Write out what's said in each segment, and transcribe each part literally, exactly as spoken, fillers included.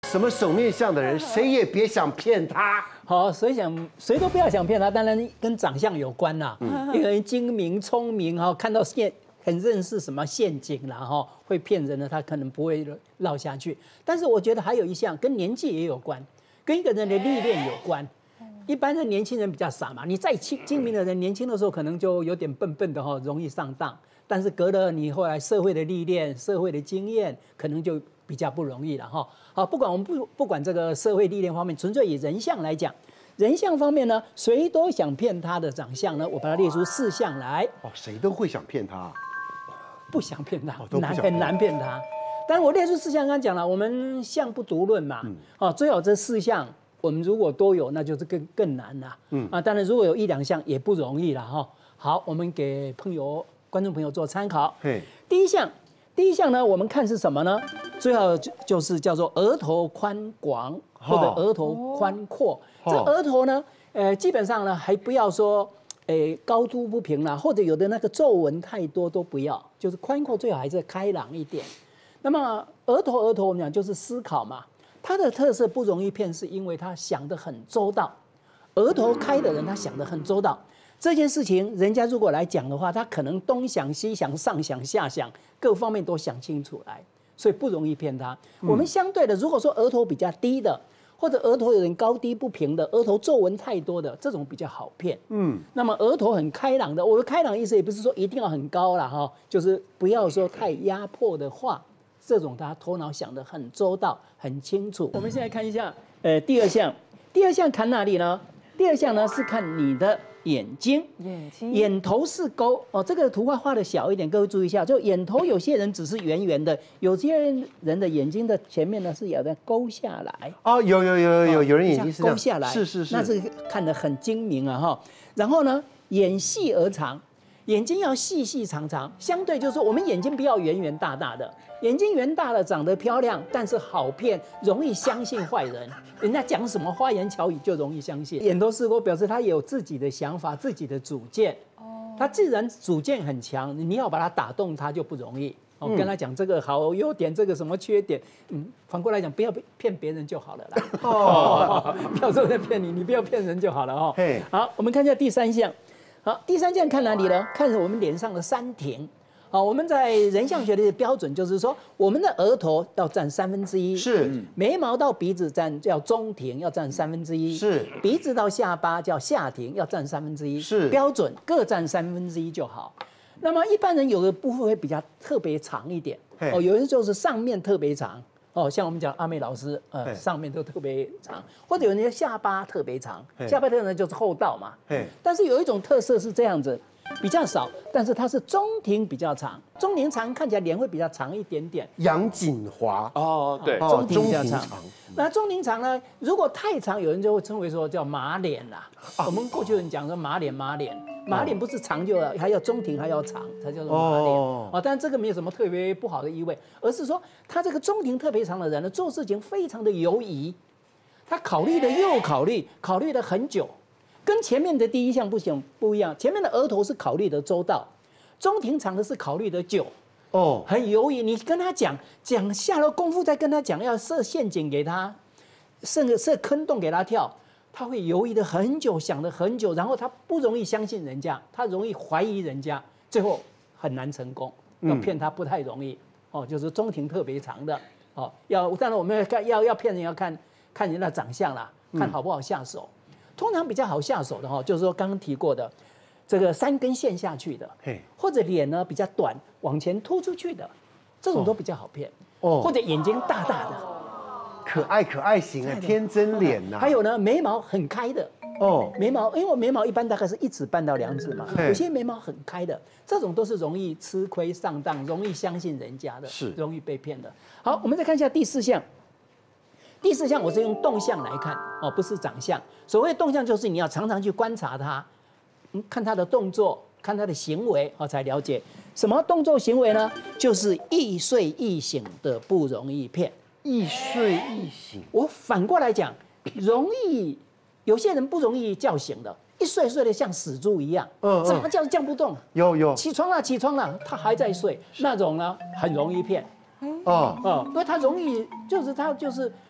什么手面相的人，谁也别想骗他。 好，谁想谁都不要想骗他，当然跟长相有关啦。嗯、一个人精明聪明哈，看到陷很认识什么陷阱啦哈，会骗人的他可能不会绕下去。但是我觉得还有一项跟年纪也有关，跟一个人的历练有关。一般的年轻人比较傻嘛，你再精精明的人，年轻的时候可能就有点笨笨的哈，容易上当。但是隔了你后来社会的历练、社会的经验，可能就比较不容易了哈。好，不管我们不不管这个社会历练方面，纯粹以人相来讲，人相方面呢，谁都想骗他的长相呢，我把它列出四项来。 哦，谁都会想骗他， 不想骗他， 哦、 难很难骗他。但是我列出四项，刚刚讲了，我们相不独论嘛，嗯、哦，最好这四项我们如果都有，那就是更更难了。嗯啊，当然如果有一两项也不容易了哈。好，我们给朋友。观众朋友做参考。第一项，第一项呢，我们看是什么呢？最好就就是叫做额头宽广或者额头宽阔。哦、这额头呢，呃，基本上呢还不要说，诶、呃、高凸不平啦，或者有的那个皱纹太多都不要，就是宽阔最好还是开朗一点。那么额头额头我们讲就是思考嘛，它的特色不容易骗，是因为他想得很周到。额头开的人他想得很周到。这件事情，人家如果来讲的话，他可能东想西想、上想下想，各方面都想清楚来，所以不容易骗他。嗯、我们相对的，如果说额头比较低的，或者额头有点高低不平的，额头皱纹太多的，这种比较好骗。嗯，那么额头很开朗的，我的开朗意思也不是说一定要很高啦哈，就是不要说太压迫的话，这种他头脑想得很周到、很清楚。我们现在看一下，呃，第二项，第二项看哪里呢？第二项呢是看你的。眼睛，眼睛，眼头是勾哦。这个图画画的小一点，各位注意一下。就眼头，有些人只是圆圆的，有些人的眼睛的前面呢是有的勾下来。哦， 有有有有有人眼睛是勾下来， 是是是， 那是看得很精明啊哈。然后呢，眼细而长，眼睛要细细长长。相对就是说，我们眼睛不要圆圆大大的，眼睛圆大了长得漂亮，但是好骗，容易相信坏人。人家讲什么花言巧语就容易相信。眼头是勾表示他有自己的想法、自己的主见。哦，他既然主见很强，你要把他打动，他就不容易。哦，跟他讲这个好优点，这个什么缺点，嗯，反过来讲，不要骗别人就好了啦。哦，不要说在骗你，你不要骗人就好了哦。嘿，好，我们看一下第三项。好，第三项看哪里呢？看我们脸上的山庭。好，我们在人相学的标准就是说，我们的额头要占三分之一， 是眉毛到鼻子占叫中庭，要占三分之一，是鼻子到下巴叫下庭，要占三分之一，是标准各占三分之一就好。那么一般人有的部分会比较特别长一点，哦，有人就是上面特别长，哦，像我们讲阿妹老师，呃，上面都特别长，或者有人下巴特别长，下巴特别就是厚道嘛，但是有一种特色是这样子。比较少，但是它是中庭比较长，中庭长看起来脸会比较长一点点。 杨锦华哦，对， 中庭比较长。那中庭长呢？如果太长，有人就会称为说叫马脸啦。啊、我们过去人讲说马脸，马脸，马脸不是长就还要中庭还要长，才叫做马脸。哦，哦但这个没有什么特别不好的意味，而是说他这个中庭特别长的人呢，做事情非常的犹疑，他考虑的又考虑，考虑了很久。跟前面的第一项不行不一样，前面的额头是考虑的周到，中庭长的是考虑的久，哦，很犹豫。你跟他讲讲下了功夫，再跟他讲要设陷阱给他，设设坑洞给他跳，他会犹豫的很久，想了很久，然后他不容易相信人家，他容易怀疑人家，最后很难成功。要骗他不太容易，哦，就是中庭特别长的，哦，要当然我们要看要要骗人要看看人的长相啦，看好不好下手。通常比较好下手的哈，就是说刚刚提过的，这个三根线下去的，或者脸呢比较短，往前突出去的，这种都比较好骗。哦，或者眼睛大大的， 可爱可爱型的天真脸呐。 还有呢，眉毛很开的。哦，眉毛，因为我眉毛一般大概是一指半到两指嘛，有些眉毛很开的，这种都是容易吃亏上当，容易相信人家的，是容易被骗的。好，我们再看一下第四项。第四项我是用动向来看哦，不是长相。所谓动向就是你要常常去观察他，嗯，看他的动作，看他的行为，哦，才了解什么动作行为呢？就是易睡易醒的不容易骗。 易睡易醒， 我反过来讲，容易有些人不容易叫醒的，一睡睡得像死猪一样，嗯，怎么叫叫不动？ 有有， 起床了起床了，他还在睡，那种呢很容易骗。哦哦，因为他容易就是他就是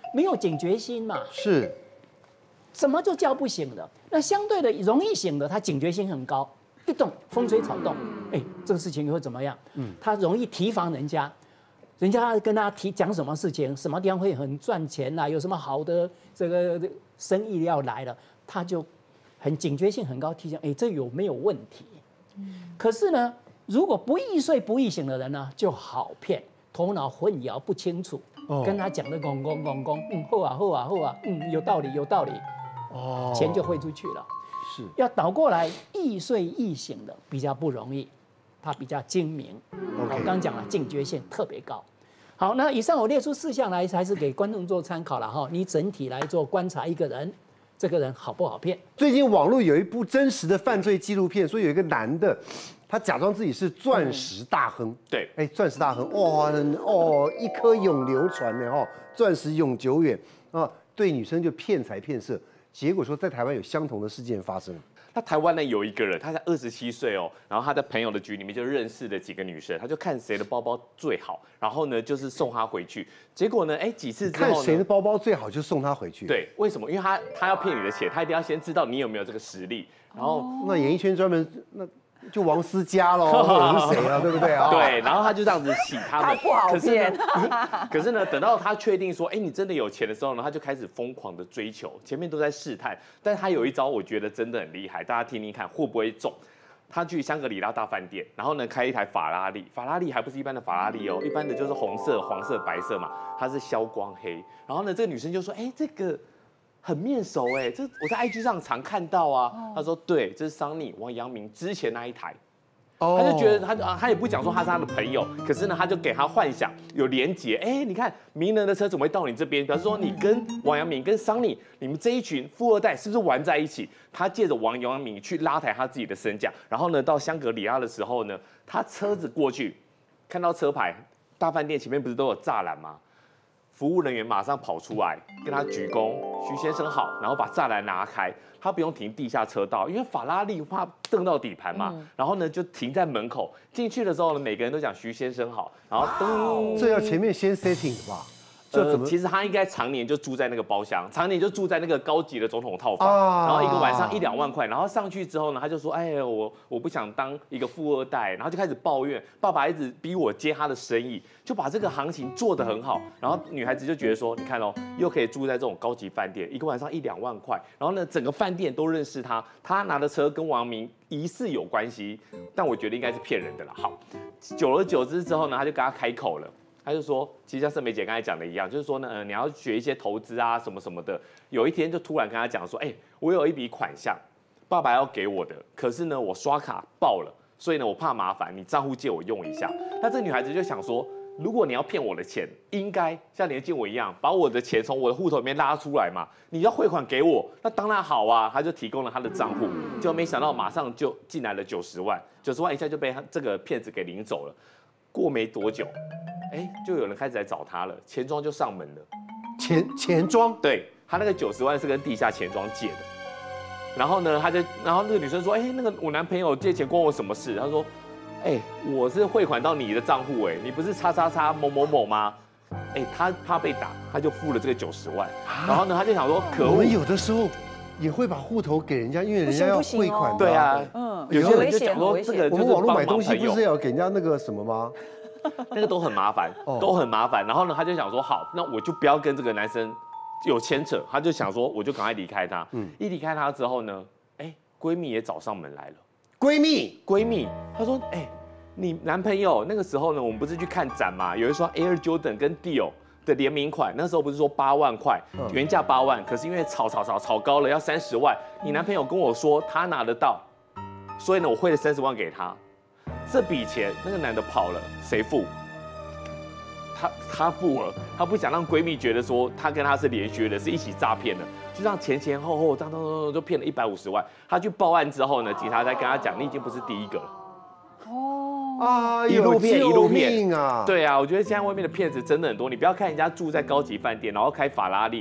没有警觉心嘛。 是， 什么就叫不醒的？那相对的容易醒的，他警觉性很高，一动风吹草动，哎，这个事情会怎么样？嗯，他容易提防人家。人家跟他提讲什么事情，什么地方会很赚钱啦，有什么好的这个生意要来了，他就很警觉性很高，提醒，哎，这有没有问题？可是呢，如果不易睡不易醒的人呢，就好骗，头脑混淆不清楚，哦、跟他讲的公公公公，嗯，后啊后啊后啊，嗯，有道理有道理，哦，钱就汇出去了。 是， 要倒过来，易睡易醒的比较不容易，他比较精明。我刚刚讲了，警觉性特别高。好，那以上我列出四项来，还是给观众做参考了哈。你整体来做观察一个人，这个人好不好骗？ 最近网络有一部真实的犯罪纪录片，说有一个男的，他假装自己是钻石大亨。 对， 哎，钻石大亨，哇，哦，一颗永流传的哈，钻石永久远啊，对女生就骗财骗色，结果说在台湾有相同的事件发生。 那台湾呢有一个人，他才二十七岁哦，然后他的朋友的局里面就认识了几个女生，他就看谁的包包最好，然后呢就是送她回去。结果呢，哎几次之后呢， 看谁的包包最好就送她回去。 对，为什么？因为他他要骗你的钱，他一定要先知道你有没有这个实力。然后、 哦、那演艺圈专门那。就王思佳喽，或者是谁啊，对不对啊？ 对，然后他就这样子洗他们， 不好骗。 可是呢，等到他确定说，哎，你真的有钱的时候呢，他就开始疯狂的追求，前面都在试探，但是他有一招，我觉得真的很厉害，大家听听看会不会中。他去香格里拉大饭店，然后呢开一台法拉利，法拉利还不是一般的法拉利哦，一般的就是红色、黄色、白色嘛，它是消光黑。然后呢，这个女生就说，哎，这个。很面熟哎，这我在 I G 上常看到啊。哦、他说对，这是桑尼王阳明之前那一台，哦、他就觉得他啊，他也不讲说他是他的朋友，可是呢，他就给他幻想有连结。哎，你看名人的车怎么会到你这边？表示说你跟王阳明、跟桑尼，你们这一群富二代是不是玩在一起？他借着王阳明去拉抬他自己的身价，然后呢，到香格里拉的时候呢，他车子过去，看到车牌，大饭店前面不是都有栅栏吗？服务人员马上跑出来跟他鞠躬，徐先生好，然后把栅栏拿开，他不用停地下车道，因为法拉利怕蹬到底盘嘛，嗯、然后呢就停在门口。进去的时候呢，每个人都讲徐先生好，然后噔， 这要前面先 setting 吧。 呃，其实他应该常年就住在那个包厢，常年就住在那个高级的总统套房，啊、然后一个晚上一两万块，然后上去之后呢，他就说，哎，我我不想当一个富二代，然后就开始抱怨，爸爸一直逼我接他的生意，就把这个行情做得很好，然后女孩子就觉得说，你看哦，又可以住在这种高级饭店，一个晚上一两万块，然后呢，整个饭店都认识他，他拿的车跟王明疑似有关系，但我觉得应该是骗人的啦。好，久而久之之后呢，他就跟他开口了。他就说，其实像盛梅姐刚才讲的一样，就是说呢，呃，你要学一些投资啊，什么什么的。有一天就突然跟他讲说，哎、欸，我有一笔款项，爸爸要给我的，可是呢，我刷卡爆了，所以呢，我怕麻烦，你账户借我用一下。那这女孩子就想说，如果你要骗我的钱，应该像连建我一样，把我的钱从我的户头里面拉出来嘛。你要汇款给我，那当然好啊。他就提供了他的账户，结果没想到马上就进来了九十万，九十万一下就被他这个骗子给领走了。过没多久，哎，就有人开始来找他了，钱庄就上门了。 钱钱庄？ 对，他那个九十万是跟地下钱庄借的。然后呢，他就，然后那个女生说，哎，那个我男朋友借钱关我什么事？他说，哎，我是汇款到你的账户，哎，你不是叉叉叉某某某吗？哎，他怕被打，他就付了这个九十万。然后呢，他就想说，可恶。 我们有的时候也会把户头给人家，因为人家要汇款。 对啊，嗯，有些人就讲说这个， 我们网络买东西不是要给人家那个什么吗？ 那个都很麻烦，都很麻烦。然后呢，他就想说，好，那我就不要跟这个男生有牵扯。他就想说，我就赶快离开他。嗯，一离开他之后呢，哎，闺蜜也找上门来了。 闺蜜， 闺蜜，她说，哎，你男朋友那个时候呢，我们不是去看展嘛，有一双 Air Jordan 跟 Dior 的联名款，那时候不是说八万块，原价八万，可是因为炒炒炒炒高了，要三十万。你男朋友跟我说他拿得到，所以呢，我汇了三十万给他。这笔钱那个男的跑了，谁付？他他付了，他不想让闺蜜觉得说他跟他是连续的，是一起诈骗的，就让前前后后当当当就骗了一百五十万。他去报案之后呢，警察才跟他讲，你已经不是第一个了。 哦啊， 一路骗一路骗啊！ 对啊，我觉得现在外面的骗子真的很多。你不要看人家住在高级饭店，然后开法拉利，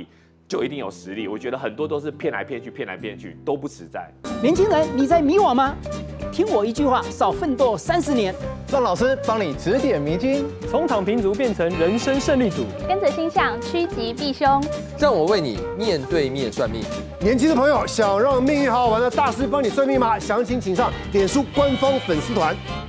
就一定有实力。我觉得很多都是骗来骗去，骗来骗去都不实在。 年轻人，你在迷惘吗？听我一句话，少奋斗三十年。 让老师帮你指点迷津， 从躺平族变成人生胜利组， 跟着星象趋吉避凶。 让我为你面对面算命。 年轻的朋友想让命运好好玩的大师帮你算命吗？详情请上脸书官方粉丝团。